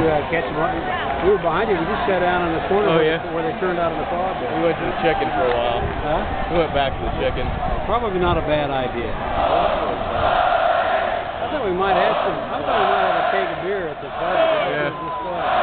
catch them? We were behind you. We just sat down on the corner where they turned out of the fog there. We went to the chicken for a while. Huh? We went back to the chicken. Probably not a bad idea. I thought we might have a keg of beer at the party. Yeah.